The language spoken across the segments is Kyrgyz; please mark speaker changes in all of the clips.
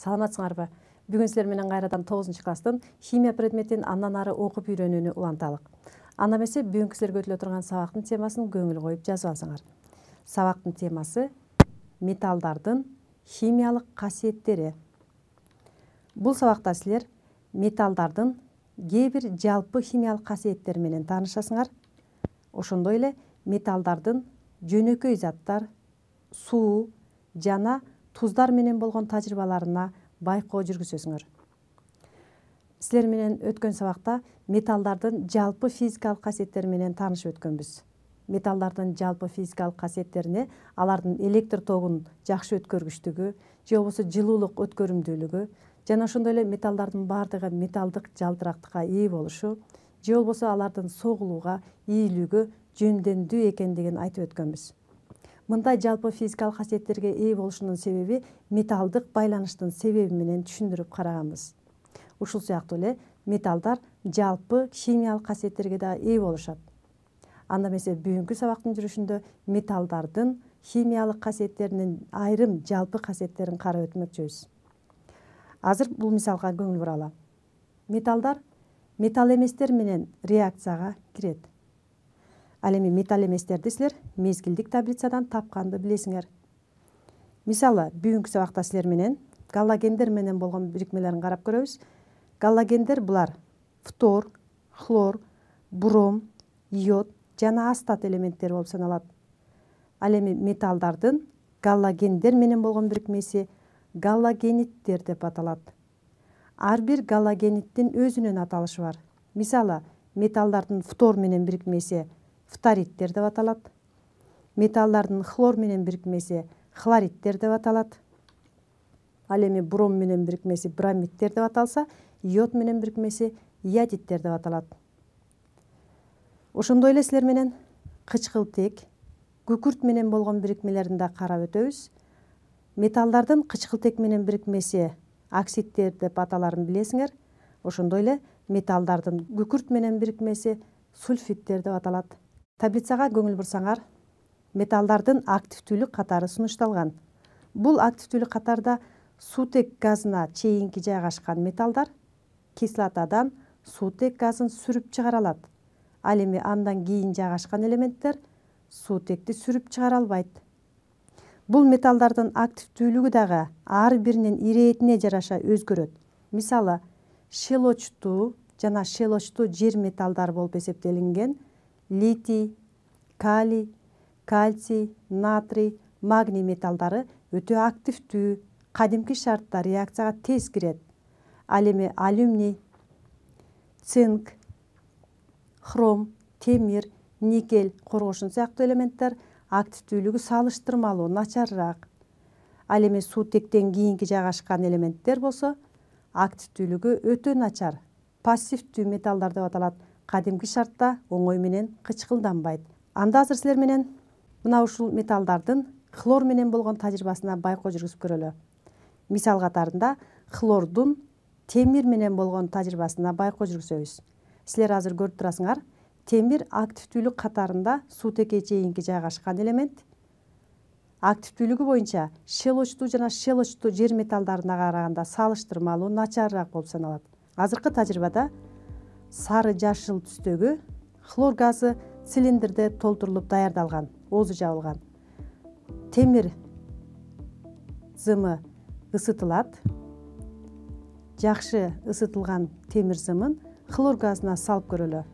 Speaker 1: Саламатсыңарбы? Бүгүн силер менен кайрадан 9-класстын химия предметин андан ары окуп үйрөнүүнү уланталык. Анда эмесе бүгүнкү силерге өтүлө турган сабактын темасын көңүл коюп жазып алсаңар. Сабактын темасы металлдардын химиялык касиеттери. Бул сабакта силер металлдардын кээ бир жалпы химиялык касиеттери менен таанышасыңар. Ошондой эле металлдардын жөнөкөй заттар, суу жана туздар менен болгон тажрыйбаларына байкоо жүргүзөсүңөр. Силер менен өткөн сабакта металлдардын жалпы физикалык касиеттери менен таанышып өткөнбүз. Металлдардын жалпы физикалык касиеттерине алардын электр тогун жакшы өткөргүчтүгү, же болбосо жылуулук өткөрүмдүүлүгү, жана ошондой эле металлдардын баардыгы металлдык жалтырактыкка ээ болушу, же болбосо алардын согулууга, ийүүлүгү жөндөмдүү экендигин айтып өткөнбүз. Мындай жалпы физикалык касиеттерге ээ болушунун себеби металлдык байланыштын себеби менен түшүндүрүп караганбыз. Ушул сыяктуу эле металлдар жалпы химиялык касиеттерге да ээ болушат. Анда эмесе бүгүнкү сабактын жүрүшүндө металлдардын химиялык касиеттеринин айрым жалпы касиеттерин карап өтмөкчүбүз. Азыр бул мисалга көңүл буралы. Металлдар металл эместер менен реакцияга кирет. Ал эми металл эместерди силер мезгилдик таблицадан тапканды билесиңер. Мисалы, бүгүнкү сабакта силер менен галогендер менен болгон бирикмелерин карап көрөбүз. Галогендер булар фтор, хлор, бром, йод жана астат элементтери болуп саналат. Ал эми металлдардын галогендер менен болгон бирикмеси галогениттер деп аталат. Ар бир галогениттин өзүнүн аталышы бар. Мисалы, металлдардын фтор менен бирикмеси фториттер деп аталат. Металлдардын хлор менен бирикмеси хлориттер деп аталат. Ал эми бром менен бирикмеси бромиттер деп аталса, йод менен бирикмеси йодиттер деп аталат. Ошондой эле силер менен кычкылтек, күкүрт менен болгон бирикмелерин да карап өтөбүз. Металлдардын кычкылтек менен бирикмеси оксидтер деп аталарын билесиңер. Ошондой эле металлдардын күкүрт менен бирикмеси сульфиттер деп аталат. Таблицага көңүл бурсаңар, металлдардын активдүүлүк катары сунушталган. Бул активдүүлүк катарда суутек газына чейинки жайгашкан металлдар кислотадан суутек газын сүрүп чыгара алат. Ал эми андан кийин жайгашкан элементтер суутекти сүрүп чыгара албайт. Бул металлдардын активдүүлүгү дагы ар биринин иретине жараша өзгөрөт. Мисалы, шелочтуу жана шелочтуу жер металлдар болуп эсептелинген литий, калий, кальций, натрий, магний металлдары өтө активдүү, кадимки шартта реакцияга тез кирет. Ал эми алюминий, цинк, хром, темир, никель, коргошун сыяктуу элементтер активдүүлүгү салыштырмалуу начарыраак. Ал эми суутектен кийинки жайгашкан элементтер болсо активдүүлүгү өтө начар, пассивдүү металлдар деп аталат. Кадимки шартта оңой менен кычкылданбайт. Анда азыр силер менен мына ушул металлдардын хлор менен болгон тажрыйбасына байкоо жүргүзүп көрөлү. Мисал катарында хлордун темир менен болгон тажрыйбасына байкоо жүргүзөбүз. Силер азыр көрүп турасыңар, темир активдүүлүк катарында суутекке чейинки жайгашкан элемент. Активдүүлүгү боюнча шелочтуу жана шелочтуу жер металлдарына караганда салыштырмалуу начарыраак болуп саналат. Азыркы тажрыйбада сары жашыл түстөгү хлор газы цилиндрде толтурулуп даярдалган, оозу жабылган. Темир зымы ысытылат. Жакшы ысытылган темир зымын хлор газына салып көрөлү.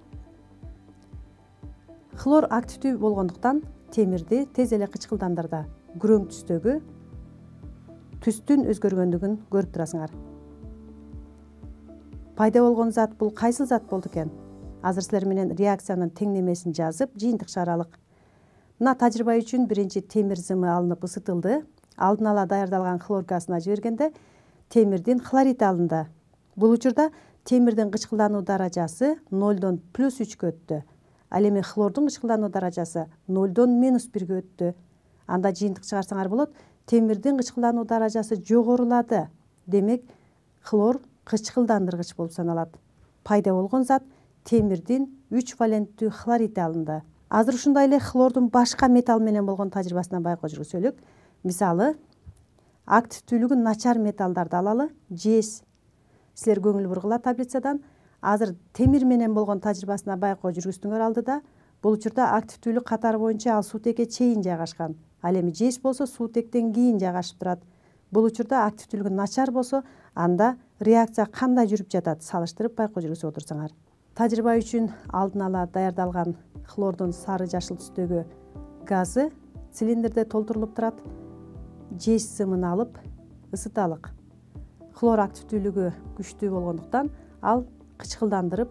Speaker 1: Хлор активдүү болгондуктан темирди тез эле кычкылдандырды. Күрөң түстөгү түстүн өзгөргөндүгүн көрүп турасыңар. Пайда болгон зат бул кайсыл зат болду экен? Азыр силер менен реакциянын теңнемесин жазып, жыйынтык чыгаралык. Мына тажрыйба үчүн биринчи темир зымы алынып ысытылды. Алдын ала даярдалган хлор газына жибергенде темирдин хлориди алынды. Бул учурда темирдин кычкылдануу даражасы 0-дон +3-кө өттү. Ал эми хлордун кычкылдануу даражасы 0-дон -1-ге өттү. Анда жыйынтык чыгарсаңар болот, темирдин кычкылдануу даражасы жогорулады. Демек, хлор кычкылдандыргыч болуп саналат. Пайда болгон зат темирдин 3 валенттүү хлориди алынды. Азыр ушундай эле хлордун башка металл менен болгон тажрыйбасына байкоо жүргүзөлүк. Мисалы, активдүүлүгү начар металлдарды алалы. Жез. Силер көңүл бургула таблицадан. Азыр темир менен болгон тажрыйбасына байкоо жүргүздүңөр алдыда. Бул учурда активдүүлүк катары боюнча ал суутекке чейин жайгашкан. Ал эми жез болсо суутектен кийин жайгашып турат. Бул учурда активдүүлүгү начар болсо, анда реакция кандай жүрүп жатат салыштырып байкоо жүргүзүп отурсаңар. Тажрыйба үчүн алдын ала даярдалган хлордун сары жашыл түстөгү газы цилиндрде толтурулуп турат. Жез сымын алып ысыталык. Хлор активдүүлүгү күчтүү болгондуктан ал кычкылдандырып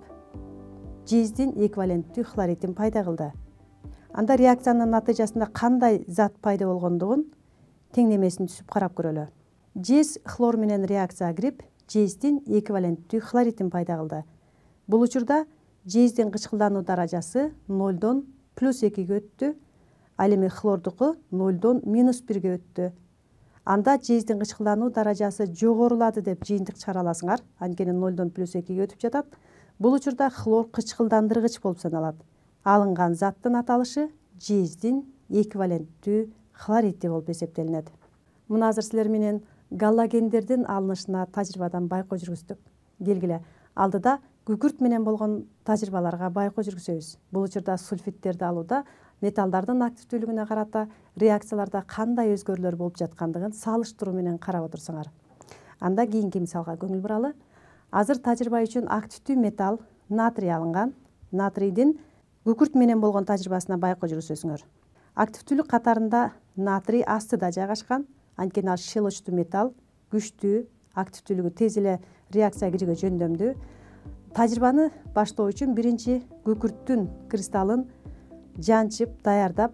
Speaker 1: жездин эквиваленттүү хлоридин пайда кылды. Анда реакциянын натыйжасында кандай зат пайда болгондугун теңдемесин түзүп карап көрөлү. Жез хлор менен реакцияга кирип, жездин эквиваленттүү хлоридин пайда кылды. Бул учурда жездин кычкылдануу даражасы 0дон +2ге өттү, ал эми хлордуку 0дон -1ге өттү. Анда жездин кычкылдануу даражасы жогорулады деп жыйынтык чыгара аласыңар, анткени 0дон +2ге өтүп жатат. Бул учурда хлор кычкылдандыргыч болуп саналат. Алынган заттын аталышы жездин эквиваленттүү хлориди болуп эсептелинет. Муну азыр силер менен галлогендердин алынышына тажрыйбадан байкоо жүргүздүк. Келгиле, алдыда күкүрт менен болгон тажрыйбаларга байкоо жүргүзөбүз. Бул учурда сульфидтерди алууда металлдардын активдүүлүгүнө карата реакцияларда кандай өзгөрүүлөр болуп жаткандыгын салыштыруу менен карап отурсаңар. Анда кийинки мисалга көңүл буралы. Азыр тажрыйба үчүн активдүү металл натрий алынган. Натрийдин күкүрт менен болгон тажрыйбасына байкоо жүргүзөсүңөр. Активдүүлүк катарында натрий астыда жайгашкан, анткени ал шелочтуу металл, күчтүү, активдүүлүгү тез эле реакция кирүүгө жөндөмдүү. Тажрыйбаны баштоо үчүн биринчи күкүрттүн кристаллын жанчып, даярдап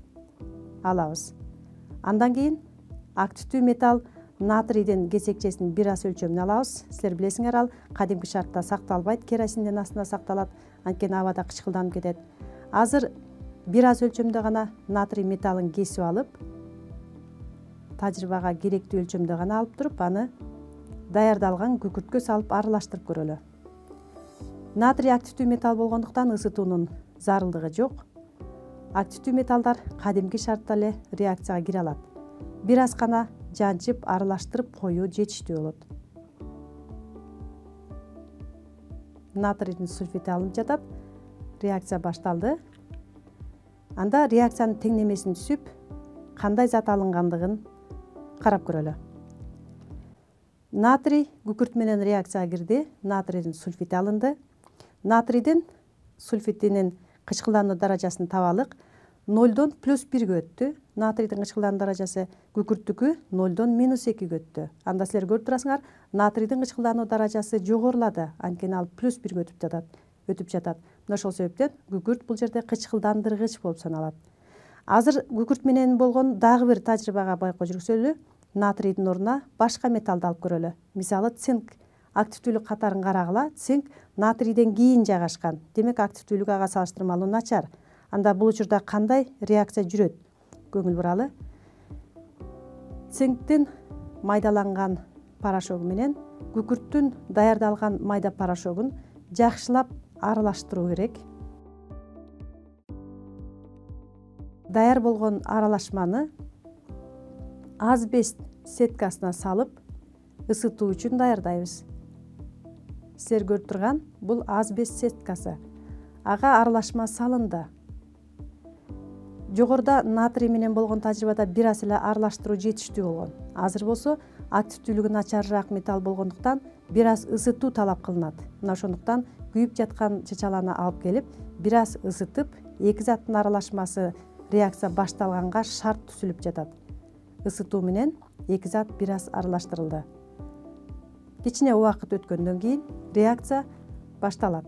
Speaker 1: алабыз. Андан кийин активдүү металл натрийдин кесекчесинин 1 ас өлчөмүн алабыз. Силер билесиңер, ал кадимки шартта сакталбайт, керосиндин астында сакталат, анткени абада кычкылданып кетет. Азыр 1 ас өлчөмдө гана натрий металлын кесип алып, тажрыйбага керектүү өлчөмдө гана алып туруп, аны даярдалган күкүрткө салып аралаштырып көрөлү. Натрий активдүү металл болгондуктан ысытуунун зарылдыгы жок. Активдүү металлдар кадимки шартта эле реакцияга кире алат. 1 ас гана жанчып, аралаштырып коюу жетиштүү болот. Натрийдин сульфити алынып жатат. Реакция башталды. Анда реакциянын теңдемесин түзүп, кандай зат алынгандыгын карап көрөлү. Натрий күкүрт менен реакцияга кирди. Натрийдин сульфити алынды. Натрийдин сульфитинин кычкылдануу даражасын табалык. 0дон +1ге өттү. Натрийдин кычкылдануу даражасы күкүрттүкү 0дон -2ге өттү. Анда силер көрүп турасыңар, натрийдин кычкылдануу даражасы жогорулады, анткени ал +1ге өтүп жатат. Мына ошол себептен күкүрт бул жерде кычкылдандыргыч болуп саналат. Азыр күкүрт менен болгон дагы бир тажрыйбага байкоо жүргүзөлү. Натрийдин ордуна башка металлды алып көрөлү. Мисалы, цинк. Активдүүлүк катарын карагыла. Цинк натрийден кийин жайгашкан. Демек, активдүүлүгү ага салыштырмалуу начар. Анда бул учурда кандай реакция жүрөт? Көңүл буралы. Цинктин майдаланган порошогу менен күкүрттүн даярдалган майда порошогун жакшылап аралаштыруу керек. Даяр болгон аралашманы азбест сеткасына салып, ысытуу үчүн даярдайбыз. Силер көрүп турган бул азбест сеткасы. Ага аралашма салынды. Жогоруда натрий менен болгон тажрыйбада 1 ас эле аралаштыруу жетиштүү болгон. Азыр болсо активдүүлүгү начарыраак металл болгондуктан 1 ас ысытуу талап кылынат. Мына ошондуктан күйүп жаткан чычаланы алып келип, 1 ас ысытып, эки заттын аралашмасы реакция башталганга шарт түзүлүп жатат. Ысытуу менен эки зат 1 ас аралаштырылды. Кичине убакыт өткөндөн кийин реакция башталат.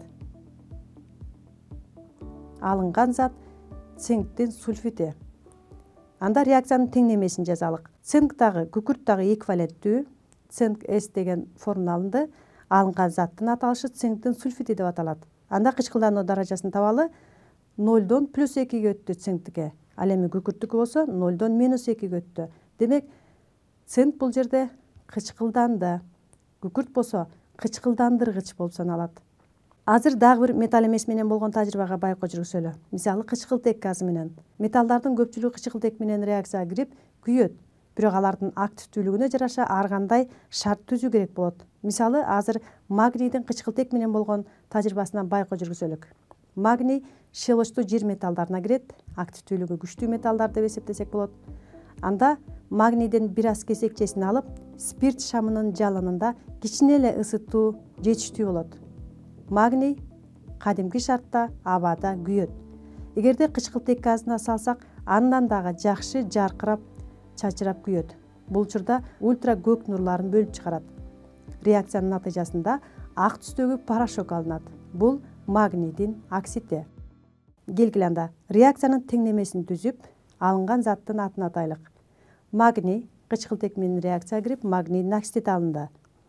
Speaker 1: Алынган зат цинктин сульфити. Анда реакциянын теңдемесин жазалык. Цинк дагы, күкүрт дагы эквиваленттүү. Цинк С деген формула алынды. Алынган заттын аталышы цинктин сульфити деп аталат. Анда кычкылдануу даражасын табалы. 0дон +2ге өттү цинктике. Ал эми күкүрттүкү болсо 0дон -2ге өттү. Демек, цинк бул жерде кычкылданды. Күкүрт болсо кычкылдандыргыч болуп саналат. Азыр дагы бир металл эмес менен болгон тажрыйбага байкоо жүргүзөлү. Мисалы, кычкылтек газы менен. Металлдардын көпчүлүгү кычкылтек менен реакцияга кирип, күйөт. бирок алардын активдүүлүгүнө жараша ар кандай шарт түзүү керек болот. Мисалы, азыр магнийдин кычкылтек менен болгон тажрыйбасына байкоо жүргүзөлүк. Магний щелочтуу жер металлдарына кирет, активдүүлүгү күчтүү металлдар деп эсептесек болот. Анда магнийдин бир аз кесекчесин алып, спирт шамынын жалынында кичине эле ысытуу жетиштүү болот. Магний кадимки шартта абада күйөт. Эгерде кычкылтек газына салсак, андан дагы жакшы жаркырап, чачырап күйөт. Бул учурда ультра көк нурларын бөлүп чыгарат. Реакциянын натыйжасында ак түстөгү порошок алынат. Бул магнийдин оксиди. Келгиле анда реакциянын теңдемесин түзүп, алынган заттын атын атайлык. Магний кычкылтек менен реакцияга кирип, магнийдин оксиди алынды.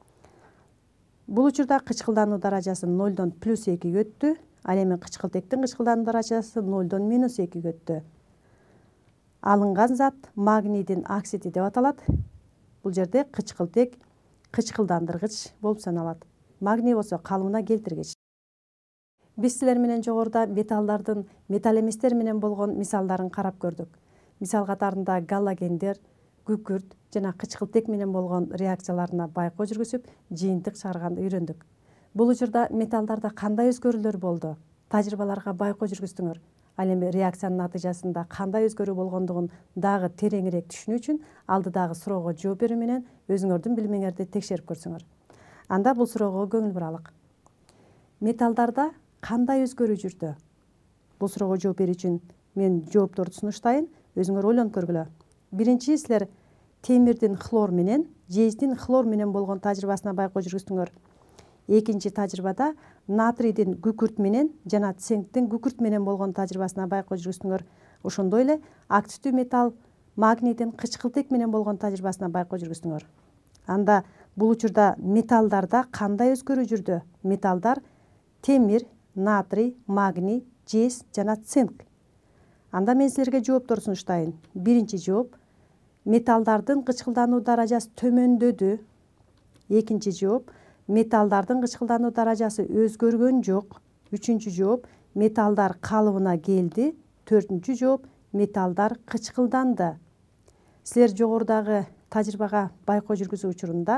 Speaker 1: Бул учурда кычкылдануу даражасы 0дон +2 өттү. Ал эми кычкылтектин кычкылдануу даражасы 0дон -2 өттү. Алынган зат магнийдин оксиди деп аталат. Бул жерде кычкылтек кычкылдандыргыч болуп саналат. Магний болсо калыбына келтиргич. Биз силер менен жогоруда металлдардын металл эместер менен болгон мисалдарын карап көрдүк. Мисал катарында галогендер, күкүрт жана кычкылтек менен болгон реакцияларына байкоо жүргүзүп, жыйынтык чыгарганды үйрөндүк. Бул учурда металлдарда кандай өзгөрүүлөр болду? Тажрыйбаларга байкоо жүргүздүңөр. Ал эми реакциянын натыйжасында кандай өзгөрүү болгондугун дагы тереңирээк түшүнүү үчүн алдыдагы суроого жооп берүү менен өзүңөрдүн билимиңерди текшерип көрсөңөр. Анда бул суроого көңүл буралык. Металлдарда кандай өзгөрүү жүрдү? Бул суроого жооп берүү үчүн мен жоопторду сунуштайын, өзүңөр ойлонуп көргүлө. Биринчи, силер темирдин хлор менен, жездин хлор менен болгон тажрыйбасына байкоо жүргүздүңөр. Экинчи тажрыйбада натрийдин күкүрт менен жана цинктин күкүрт менен болгон тажрыйбасына байкоо жүргүздүңөр. Ошондой эле активдүү металл магнийдин кычкылтек менен болгон тажрыйбасына байкоо жүргүздүңөр. Анда бул учурда металлдарда кандай өзгөрүү жүрдү? Металлдар темир, натрий, магний, жез жана цинк. Анда мен силерге жооптор сунуштайын. Биринчи жооп: металлдардын кычкылдануу даражасы төмөндөдү. Экинчи жооп: металлдардын кычкылдануу даражасы өзгөргөн жок. Үчүнчү жооп: металлдар калыбына келди. Төртүнчү жооп: металлдар кычкылданды. Силер жогорудагы тажрыйбага байкоо жүргүзүү учурунда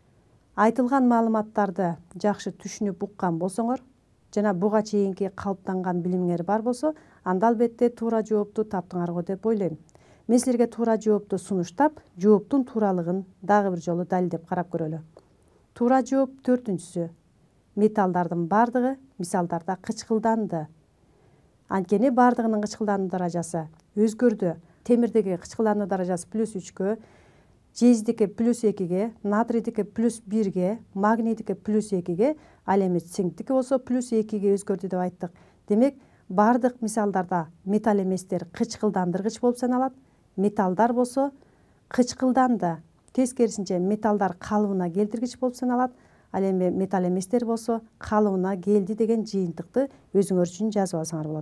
Speaker 1: айтылган маалыматтарды жакшы түшүнүп уккан болсоңор жана буга чейинки калыптанган билимиңер бар болсо, анда албетте туура жоопту таптыңар го деп ойлойм. Мен силерге туура жоопту сунуштап, жооптун тууралыгын дагы бир жолу далилдеп карап көрөлү. Туура жооп төртүнчүсү: металлдардын бардыгы мисалдарда кычкылданды. Анткени бардыгынын кычкылдануу даражасы өзгөрдү. Темирдеги кычкылдануу даражасы +3-кө, жездики +2-ге, натрийдики +1-ге, магнийдики +2-ге, ал эми цинктики болсо +2-ге өзгөрдү деп айттык. Демек, бардык мисалдарда металл эместер кычкылдандыргыч болуп саналат, металлдар болсо кычкылданды. Тескерисинче металлдар калыбына келтиргич болуп саналат, ал эми металл эместер болсо калыбына келди деген жыйынтыкты өзүңөр үчүн жазып алсаңар болот.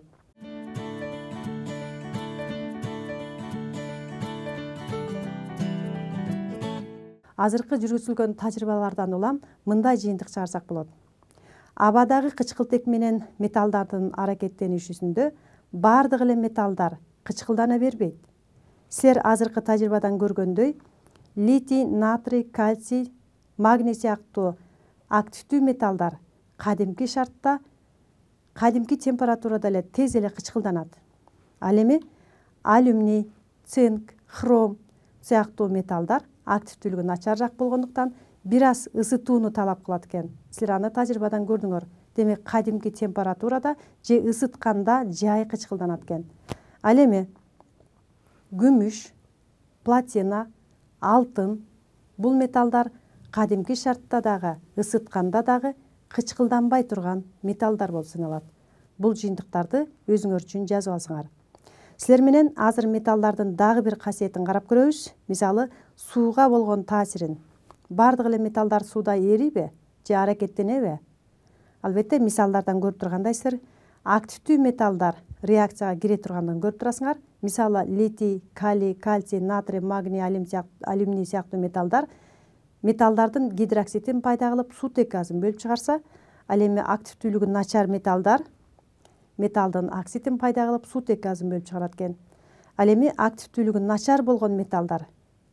Speaker 1: Азыркы жүргүзүлгөн тажрыйбалардан улам мындай жыйынтык чыгарсак болот. Абадагы кычкылтек менен металлдардын аракеттенишүүсүндө бардык эле металлдар кычкылдана бербейт. Силер азыркы тажрыйбадан көргөндөй, литий, натрий, кальций, магний сыяктуу активдүү металлдар кадимки шартта, кадимки температурада эле тез эле кычкылданат. Ал эми алюминий, цинк, хром сыяктуу металлдар активдүүлүгү начарыраак болгондуктан бир аз ысытууну талап кылат экен. Силер аны тажрыйбадан көрдүңөр. Демек, кадимки температурада же ысытканда жай кычкылданат экен. Ал эми күмүш, платина, алтын бул металлдар кадимки шартта дагы, ысытканда дагы кычкылданбай турган металлдар болуп саналат. Бул жыйынтыктарды өзүңөр үчүн жазып алсаңар. Силер менен азыр металлдардын дагы бир касиетин карап көрөбүз. Мисалы, сууга болгон таасирин. Бардык эле металлдар сууда эрийби же аракеттенеби? Албетте, мисалдардан көрүп тургандайсыздар, активдүү металлдар реакцияга кире турганын көрүп турасыңар. Мисалы, литий, калий, кальций, натрий, магний, алюминий сыяктуу металлдардын гидроксидин пайда кылып сутек газын бөлүп чыгарса, ал эми активдүүлүгү начар металлдын оксидин пайда кылып сутек газын бөлүп чыгарат экен. Ал эми активдүүлүгү начар болгон металлдар,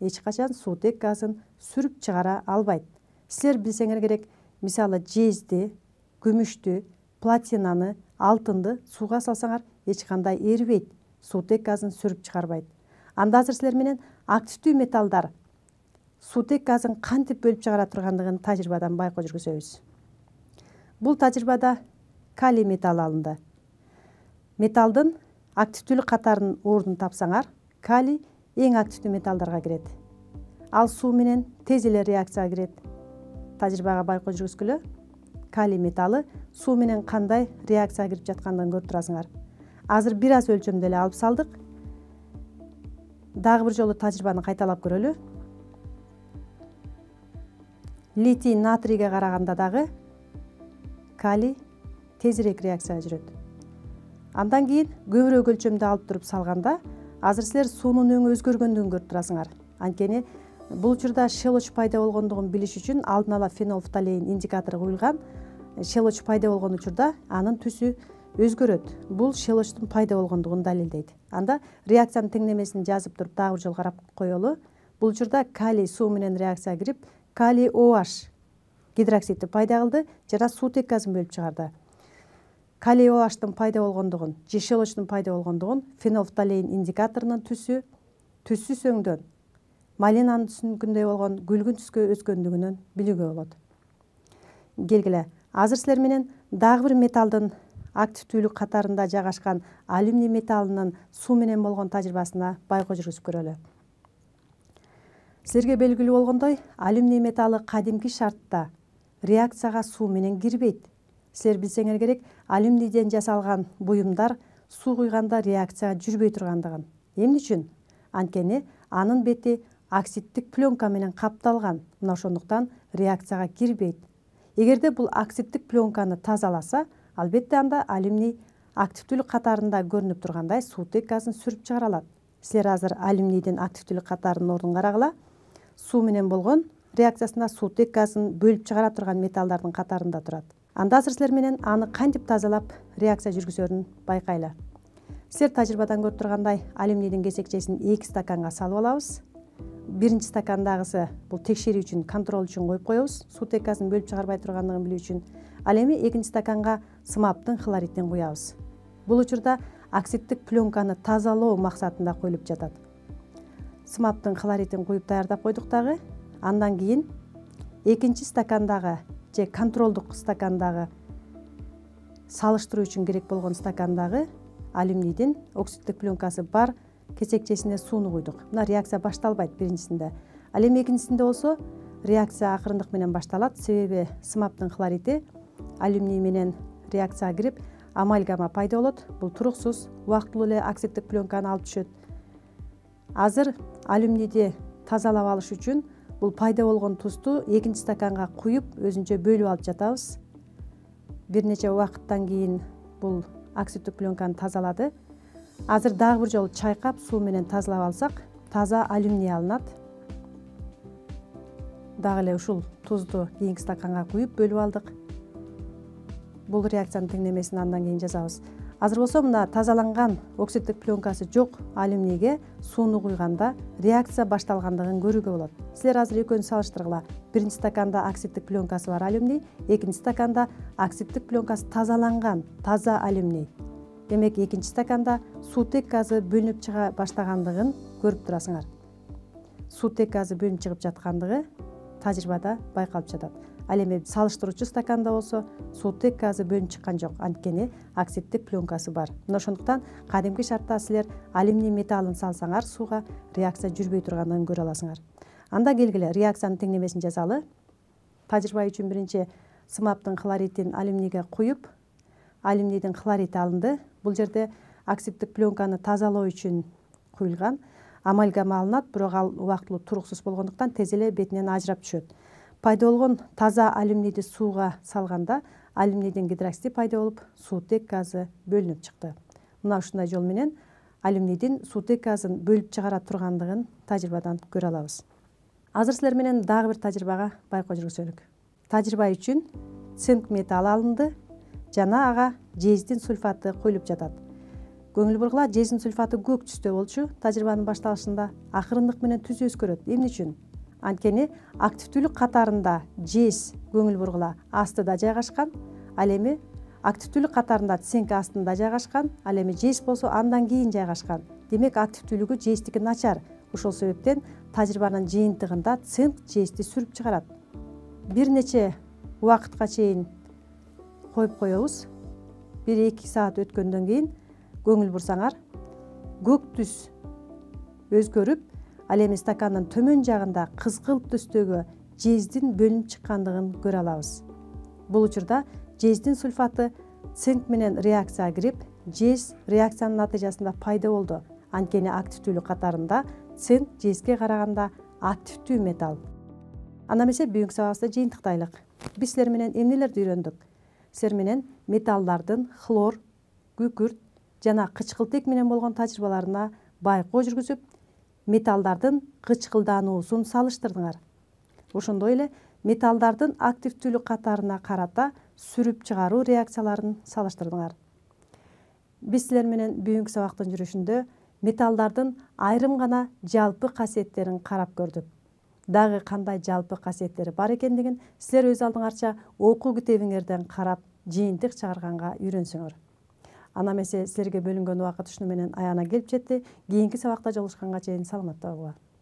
Speaker 1: эч качан суутек газын сүрүп чыгара албайт. Силер билсеңер керек, мисалы жезди, күмүштү, платинаны, алтынды сууга салсаңар эч кандай эрибейт, суутек газын сүрүп чыгарбайт. Анда азыр силер менен активдүү металлдар суутек газын кантип бөлүп чыгара тургандыгын тажрыйбадан байкоо жүргүзөбүз. Бул тажрыйбада калий металлы алынды. Металлдын активдүүлүк катарынын ордун тапсаңар, калий эң активдүү металлдарга кирет. Ал суу менен тез эле реакцияга кирет. Тажрыйбага байкоо жүргүзгүлө, калий металлы суу менен кандай реакцияга кирип жаткандыгын көрүп турасыңар. Азыр бир аз өлчөмдө эле алып салдык. Дагы бир жолу тажрыйбаны кайталап көрөлү. Литий натрийге караганда дагы калий тезирээк реакцияга жүрөт. Андан кийин көбүрөөк өлчөмдө алып туруп салганда, азыр силер суунун өңү өзгөргөндүгүн көрүп турасыңар. Анткени бул учурда шелоч пайда болгондугун билиш үчүн алдын ала фенолфталеин индикатору коюлган. Шелоч пайда болгон учурда анын түсү өзгөрөт. Бул шелочтун пайда болгондугун далилдейт. Анда реакциянын теңдемесин жазып туруп дагы бир жолу карап коелу. Бул учурда калий суу менен реакцияга кирип, калий OH гидроксидти пайда кылды жана суутек газын бөлүп чыгарды. Калий OHтун пайда болгондугун, же шелочтун пайда болгондугун фенолфталеин индикаторунун түсү түссүз өңдөн, малинанын түсүнүкүндөй болгон күлгүн түскө өзгөргөндүгүнөн билүүгө болот. Келгиле, азыр силер менен дагы бир металлдын активдүүлүк катарында жайгашкан алюминий металлынын суу менен болгон тажрыйбасына байкоо жүргүзүп көрөлү. Силерге белгилүү болгондой, алюминий металлы кадимки шартта реакцияга суу менен кирбейт. Силер билсеңер керек, алюминийден жасалган буюмдар суу куйганда реакцияга жүрбөй тургандыгын. Эмне үчүн? Анткени анын бети оксидтик пленка менен капталган. Мына ошондуктан реакцияга кирбейт. Эгерде бул оксидтик пленканы тазаласа, албетте анда алюминий активдүүлүк катарында көрүнүп тургандай суутек газын сүрүп чыгара алат. Силер азыр алюминийдин активдүүлүк катарынын ордун карагыла. Суу менен болгон реакциясында суутек газын бөлүп чыгара турган металлдардын катарында турат. Анда азыр силер менен аны кантип тазалап реакция жүргүзөрүн байкайлы. Силер тажрыйбадан көрүп тургандай, алюминийдин кесекчесин 2 стаканга салып алабыз. Биринчи стакандагысы бул текшерүү үчүн, контроль үчүн коюп коебуз, суутек газын бөлүп чыгарбай тургандыгын билүү үчүн. Ал эми экинчи стаканга сымаптын хлоридин куябыз. Бул учурда оксидтик пленканы тазалоо максатында коюлуп жатат. Сымаптын хлоридин куюп даярдап койдук дагы. Андан кийин экинчи стакандагы же контролдук стакандагы салыштыруу үчүн керек болгон стакандагы алюминийдин оксидтик пленкасы бар кесекчесине сууну куйдук. Мына реакция башталбайт биринчисинде. Ал эми экинчисинде болсо реакция акырындык менен башталат, себеби сымаптын хлориди алюминий менен реакцияга кирип, амальгама пайда болот. Бул туруксуз убактылуу эле оксидтик пленканы алып түшөт. Азыр алюминийди тазалап алыш үчүн бул пайда болгон тузду экинчи стаканга куюп, өзүнчө бөлүп алып жатабыз. Бир нече убакыттан кийин бул оксидтик пленканы тазалады. Азыр дагы бир жолу чайкап, суу менен тазалап алсак, таза алюминий алынат. Дагы эле ушул тузду кийинки стаканга куюп бөлүп алдык. Бул реакциянын теңдемесин андан кийин жазабыз. Азыр болсо мына тазаланган оксидтик пленкасы жок алюминийге сууну куйганда реакция башталгандыгын көрүүгө болот. Силер азыр экөөнү салыштыргыла. Биринчи стаканда оксидтик пленкасы бар алюминий, экинчи стаканда оксидтик пленкасы тазаланган таза алюминий. Демек экинчи стаканда суутек газы бөлүнүп чыга баштагандыгын көрүп турасыңар. Суутек газы бөлүнүп чыгып жаткандыгы тажрыйбада байкалып жатат. Ал эми салыштыруучу стаканда болсо суутек газы бөлүнүп чыккан жок, анткени оксидтик пленкасы бар. Мына ошондуктан кадимки шартта силер алюминий металлын салсаңар, сууга реакция жүрбөй тургандыгын көрө аласыңар. Анда келгиле, реакциянын теңдемесин жазалы. Тажрыйба үчүн биринчи сымаптын хлоридин алюминийге куюп, алюминийдин хлориди алынды. Бул жерде оксидтик пленканы тазалоо үчүн куюлган. Амальгама алынат, бирок ал убактылуу туруксуз болгондуктан тез эле бетинен ажырап түшөт. Пайда болгон таза алюминийди сууга салганда алюминийдин гидроксиди пайда болуп, суутек газы бөлүнүп чыкты. Мына ушундай жол менен алюминийдин суутек газын бөлүп чыгара тургандыгын тажрыйбадан көрө алабыз. Азыр силер менен дагы бир тажрыйбага байкоо жүргүзөлүк. Тажрыйба үчүн цинк металлы алынды жана ага жездин сульфаты коюлуп жатат. Көңүл бургула жездин сульфаты көк түстө болчу. Тажрыйбанын башталышында акырындык менен түзү өзгөрөт. Эмне үчүн? Анткени активдүүлүк катарында жез көңүл бургула астыда жайгашкан, ал эми активдүүлүк катарында цинк астында жайгашкан, ал эми жез болсо андан кийин жайгашкан. Демек активдүүлүгү жездики начар. Ошол себептен тажрыйбанын жыйынтыгында цинк жезди сүрүп чыгарат. Бир нече убакытка чейин коюп коебуз. 1-2 саат өткөндөн кийин көңүл бурсаңар, көк түс өзгөрүп, ал эми стакандын төмөн жагында кызгыл түстөгү жездин бөлүнүп чыккандыгын көрө алабыз. Бул учурда жездин сульфаты цинк менен реакцияга кирип, жез реакциянын натыйжасында пайда болду. Анткени активдүүлүк катарында цинк жезге караганда активдүү металл. Анда эмесе бүгүнкү сабагыбызды жыйынтыктайлык. Биз силер менен эмнелерди үйрөндүк? Силер менен металлдардын хлор, күкүрт жана кычкылтек менен болгон тажрыйбаларына байкоо жүргүзүп, металлдардын кычкылдануусун салыштырдыңар. Ошондой эле металлдардын активдүүлүк катарына карата сүрүп чыгаруу реакцияларын салыштырдыңар. Биз силер менен бүгүнкү сабактын жүрүшүндө металлдардын айрым гана жалпы касиеттерин карап көрдүк. Дагы кандай жалпы касиеттери бар экендигин силер өз алдыңарча окуу китебиңерден карап, жыйынтык чыгарганга үйрөнсөңөр. Анда эмесе силерге бөлүнгөн убакыт ушуну менен аягына келип жетти. Кийинки сабакта жолугушканга чейин саламатта болуңар.